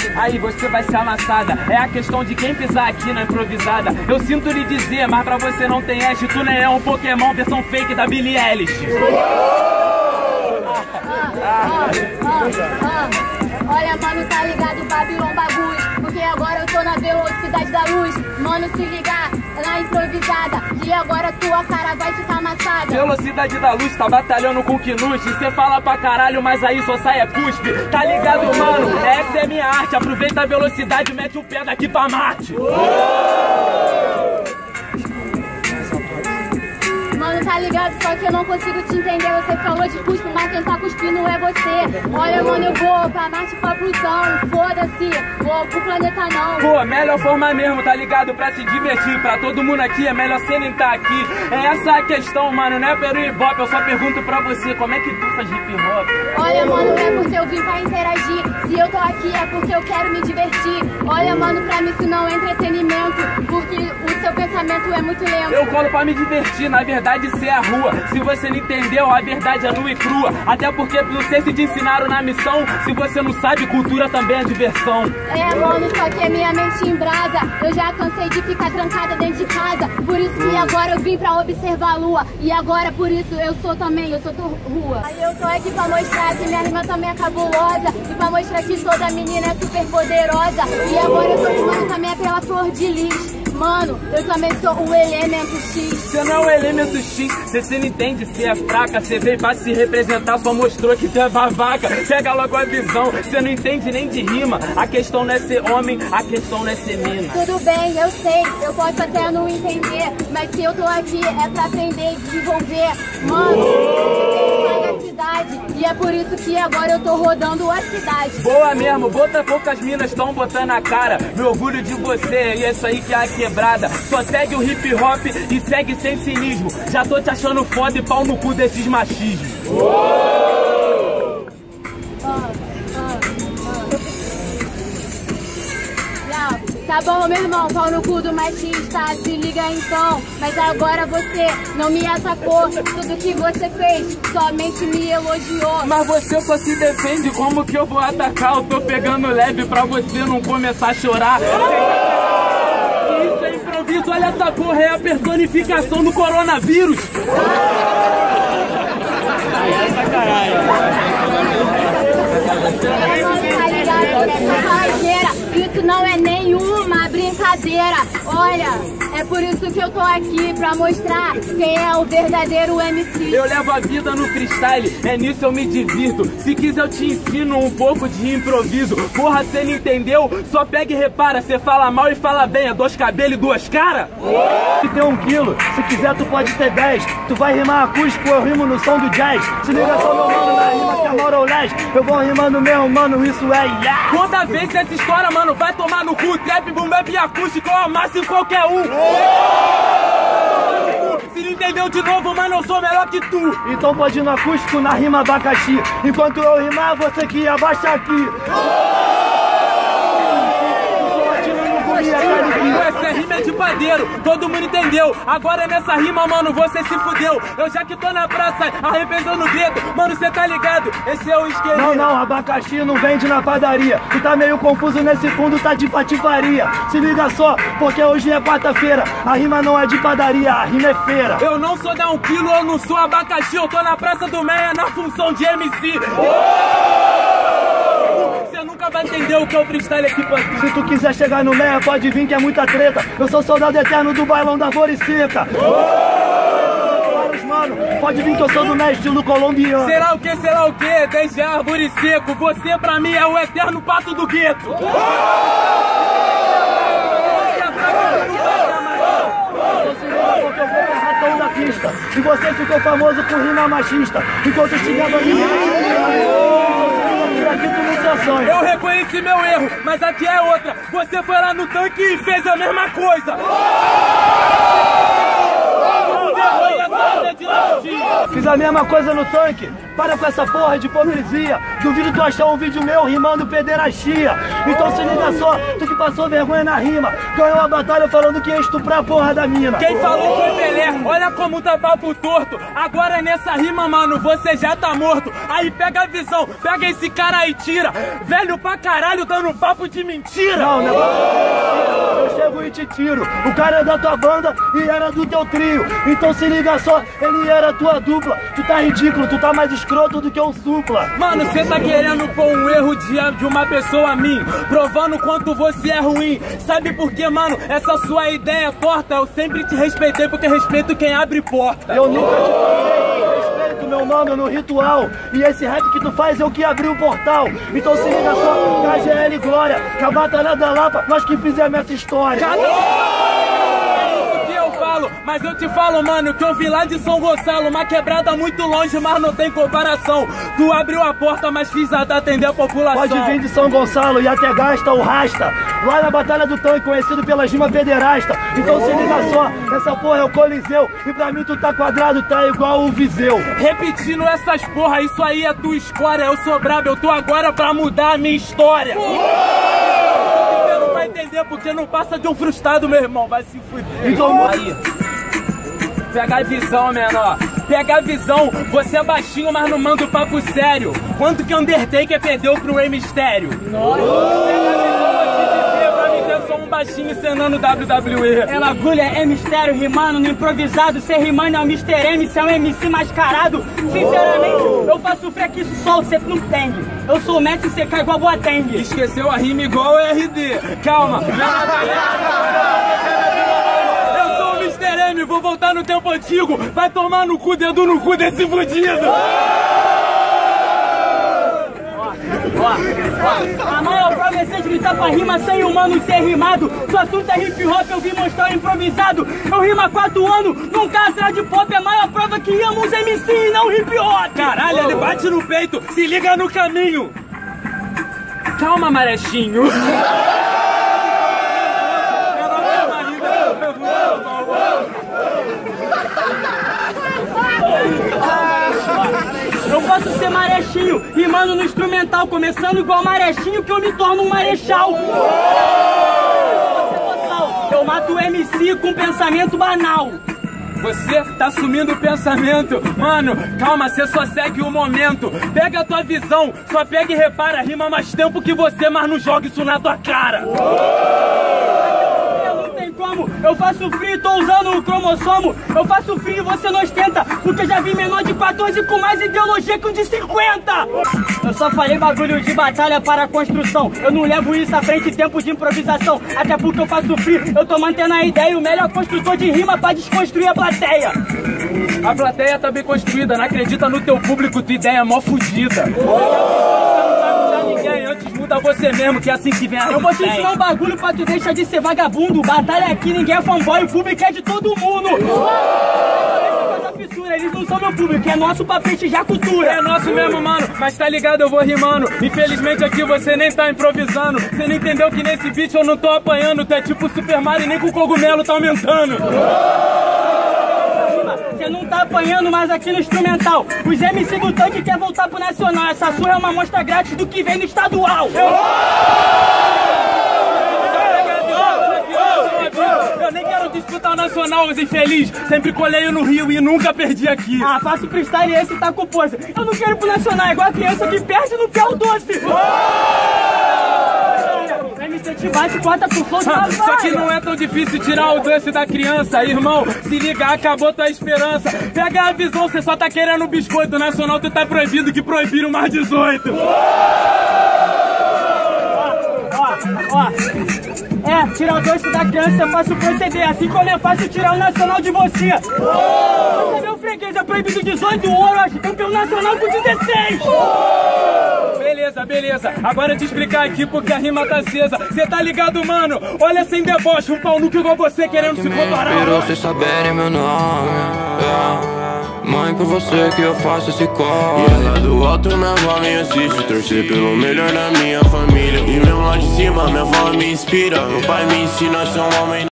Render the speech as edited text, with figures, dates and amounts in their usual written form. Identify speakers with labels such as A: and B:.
A: Aí você vai ser amassada. É a questão de quem pisar aqui na improvisada. Eu sinto lhe dizer, mas pra você não tem Ash. Tu nem é um Pokémon versão fake da Billie Eilish.
B: Olha, mano, tá ligado, Babylon bagulho. Porque agora eu tô na velocidade da luz. Mano, se ligar na improvisada, e agora tua cara vai ficar amassada.
A: Velocidade da luz, tá batalhando com Knut. Cê fala pra caralho, mas aí só sai é cuspe. Tá ligado, mano? Essa é minha arte. Aproveita a velocidade e mete o pé daqui pra Marte.
B: Mano, tá ligado? Só que eu não consigo te entender. Você falou de cuspe, mas quem tá cuspindo é você. Olha, mano, eu vou pra Marte, pra Plutão. Foda-se, vou pro planeta não.
A: Pô, melhor forma mesmo, tá ligado? Pra se divertir. Pra todo mundo aqui, é melhor você nem tá aqui. É essa a questão, mano, não é pelo hip hop. Eu só pergunto pra você, como é que tu faz hip hop?
B: Olha, mano, é porque eu vim pra interagir. Se eu tô aqui é porque eu quero me divertir. Olha, mano, pra mim isso não é entretenimento, porque o seu pensamento é muito lento.
A: Eu colo pra me divertir, na verdade isso é a rua. Se você não entendeu, a verdade é nua e crua. Até porque não sei se te ensinaram na missão. Se você não sabe, cultura também é diversão.
B: É, mano, só que é minha mente em brasa. Eu já cansei de ficar trancada dentro de casa. Por isso que agora eu vim pra observar a lua. E agora por isso eu sou rua. Aí eu tô aqui pra mostrar que minha rima também é cabulosa. E pra mostrar que toda menina é super poderosa. E agora eu tô rimando também pela flor de lis. Mano, eu também sou o elemento X.
A: Você não é o elemento X, você não entende, você é fraca. Você veio pra se representar, só mostrou que tu é babaca. Pega logo a visão, você não entende nem de rima. A questão não é ser homem, a questão não é ser mina.
B: Tudo bem, eu sei, eu posso até não entender, mas se eu tô aqui é pra aprender e desenvolver. Mano, eu tenho sagacidade, e é por isso que agora eu tô rodando a cidade.
A: Boa mesmo, poucas minas tão botando a cara. Meu orgulho de você, e é isso aí que é a quebrada. Só segue o hip hop e segue sem cinismo. Já tô te achando foda e pau no cu desses machismos.
B: Tá bom, meu irmão, pau no cu do machista, se liga então. Mas agora você não me atacou, tudo que você fez somente me elogiou.
A: Mas você só se defende, como que eu vou atacar? Eu tô pegando leve pra você não começar a chorar. Isso é improviso, olha essa porra, é a personificação do coronavírus.
B: Ai, tá ligado, essa rasteira. Isso não é nenhuma brincadeira. Olha, é por isso que eu tô aqui, pra mostrar quem é o verdadeiro MC.
A: Eu levo a vida no freestyle, é nisso eu me divirto. Se quiser eu te ensino um pouco de improviso. Porra, cê não entendeu? Só pega e repara, cê fala mal e fala bem. É 2 cabelos e 2 caras?
C: Se tem 1 quilo, se quiser tu pode ter 10. Tu vai rimar acústico, eu rimo no som do jazz. Se liga só meu mano na rima que é Morolés. Eu vou rimando mesmo, mano, isso é yeah.
A: Toda vez essa história, mano, vai tomar no cu. Trap, boom bap e acústico, eu amasso em qualquer um. Se não entendeu de novo, mano, eu sou melhor que tu.
C: Então pode ir no acústico na rima abacaxi. Enquanto eu rimar, você que abaixa aqui.
A: Essa rima é de padeiro, todo mundo entendeu. Agora nessa rima, mano, você se fudeu. Eu já que tô na praça, arrependendo o gueto. Mano, cê tá ligado? Esse é o esquema.
C: Não, abacaxi não vende na padaria. Tu tá meio confuso nesse fundo, tá de patifaria. Se liga só, porque hoje é quarta-feira. A rima não é de padaria, a rima é feira.
A: Eu não sou da 1 quilo, eu não sou abacaxi. Eu tô na Praça do Meia na função de MC. Você nunca vai entender o que é o freestyle aqui pra tu.
C: Se tu quiser chegar no Meia, pode vir que é muita treta. Eu sou soldado eterno do bailão da Floricenta. Mano, pode vir que eu sou do meu estilo colombiano.
A: Será o que? Desde árvore seco. Você pra mim é o eterno pato do gueto.
C: Porque eu vou ratão da pista. E você ficou famoso por rima machista. Enquanto eu chegava aqui tu não só sonha.
A: Eu reconheci meu erro, mas aqui é outra. Você foi lá no tanque e fez a mesma coisa. de ladinho.
C: Fiz a mesma coisa no tanque. Para com essa porra de hipocrisia. Duvido tu achar um vídeo meu rimando pederastia. Então se liga só, tu que passou vergonha na rima, ganhou a batalha falando que ia estuprar a porra da mina.
A: Quem falou foi Pelé, olha como tá papo torto. Agora nessa rima, mano, você já tá morto. Aí pega a visão, pega esse cara e tira. Velho pra caralho dando papo de mentira.
C: Não, negócio é eu chego e te tiro. O cara é da tua banda e era do teu trio. Então se liga só, ele era tua dupla. Tu tá ridículo, tu tá mais escroto do que um supla.
A: Mano, cê tá querendo pôr um erro de uma pessoa a mim, provando quanto você é ruim. Sabe por quê, mano? Essa sua ideia é torta. Eu sempre te respeitei porque respeito quem abre porta.
C: Eu nunca te falei, respeito meu nome no ritual. E esse rap que tu faz é o que abriu o portal. Então se liga só, KGL Glória, que a Batalha da Lapa, nós que fizemos essa história.
A: Mas eu te falo, mano, que eu vi lá de São Gonçalo, uma quebrada muito longe, mas não tem comparação. Tu abriu a porta, mas fiz atender a população.
C: Pode vir de São Gonçalo e até gasta o rasta. Lá na Batalha do Tanque, conhecido pela rima pederasta. Então se liga só, essa porra é o Coliseu. E pra mim tu tá quadrado, tá igual o Viseu.
A: Repetindo essas porra, isso aí é tua escória. Eu sou brabo, eu tô agora pra mudar a minha história. Você não vai entender porque não passa de um frustrado, meu irmão. Vai se fuder.
C: Então
A: aí. Pega a visão, menor. Pega a visão. Você é baixinho, mas não manda o papo sério. Quanto que Undertaker perdeu pro Rey Mysterio? Nossa. Pega a visão, vou te dizer. Pra mim eu sou um baixinho cenando WWE.
D: É bagulho, é mistério, rimando no improvisado. Cê rimando é o Mr. M, cê é um MC mascarado. Sinceramente, eu faço freque isso só, cê não entende. Eu sou o Messi, cê cai igual Boateng.
A: Esqueceu a rima igual o RD. Calma. Vou voltar no tempo antigo. Vai tomar no cu, dedo no cu desse fudido.
D: A maior prova é você gritar pra rima sem o mano ter rimado. Se o assunto é hip hop, eu vim mostrar improvisado. Eu rimo há 4 anos, nunca atrás de pop. É a maior prova que amo os MC e não hip hop.
A: Caralho, ele bate no peito, se liga no caminho. Calma, Marechinho.
D: Eu posso ser Marechinho, rimando no instrumental, começando igual Marechinho que eu me torno um marechal. Eu mato o MC com pensamento banal.
A: Você tá assumindo o pensamento. Mano, calma, você só segue o momento. Pega a tua visão, só pega e repara. Rima mais tempo que você, mas não joga isso na tua cara.
D: Eu faço frio, tô usando o cromossomo. Eu faço frio e você não ostenta, porque já vi menor de 14 com mais ideologia que um de 50. Eu só falei bagulho de batalha para a construção. Eu não levo isso à frente em tempo de improvisação. Até porque eu faço frio, eu tô mantendo a ideia. O melhor construtor de rima pra desconstruir a plateia.
A: A plateia tá bem construída, não acredita no teu público, tua ideia é mó fudida. Antes muda você mesmo, que é assim que vem a
D: Eu vou te ensinar um bagulho pra tu deixar de ser vagabundo. Batalha aqui, ninguém é fanboy, o público é de todo mundo. Eles não são meu público, é nosso pra prestigiar a cultura.
A: É nosso mesmo, mano, mas tá ligado, eu vou rimando. Infelizmente aqui você nem tá improvisando. Você não entendeu que nesse beat eu não tô apanhando. Tu é tipo Super Mario e nem com o cogumelo tá aumentando.
D: Você não tá apanhando mais aqui no instrumental. Os MC do tanque quer voltar pro nacional. Essa surra é uma amostra grátis do que vem no estadual.
A: Eu nem quero disputar o nacional, os infeliz. Sempre colei no Rio e nunca perdi aqui.
D: Ah, faço freestyle e esse tá com pose. Eu não quero ir pro nacional, é igual a criança que perde no pé o doce. MC te bate, corta pro flow,
A: só que não é tão difícil tirar o doce da criança, irmão. Se liga, acabou tua esperança. Pega a visão, você só tá querendo biscoito. Nacional tu tá proibido que proibiram mais 18.
D: Tirar o doce da criança é fácil proceder, assim como é fácil tirar o nacional de você. Você meu freguês, é proibido 18, ouro, acho campeão nacional com 16.
A: Beleza, agora eu te explicar aqui porque a rima tá acesa. Cê tá ligado, mano? Olha sem deboche, um pau no que igual você querendo se comparar.
E: Inspirou vocês saberem meu nome, Mãe, por você que eu faço esse corre. E ela do alto, minha avó me assiste. Torcer pelo melhor da minha família. E mesmo lá de cima, minha avó me inspira. Meu pai me ensina a ser um homem.